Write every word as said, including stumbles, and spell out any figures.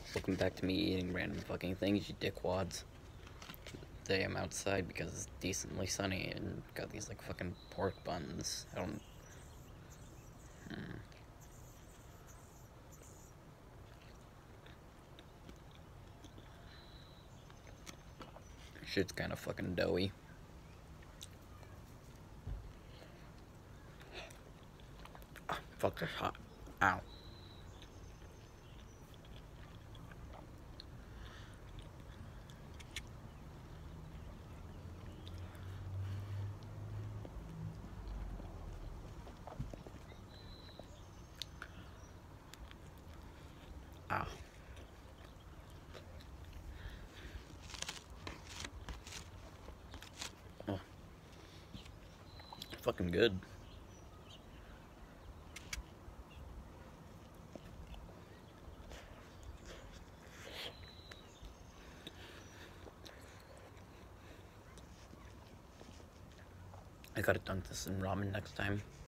Welcome back to me eating random fucking things, you dickwads. Today I'm outside because it's decently sunny and got these like fucking pork buns. I don't... Hmm. Shit's kinda fucking doughy. Oh, fuck, that's hot. Ow. Ow. Oh. Fucking good. I gotta dunk this in ramen next time.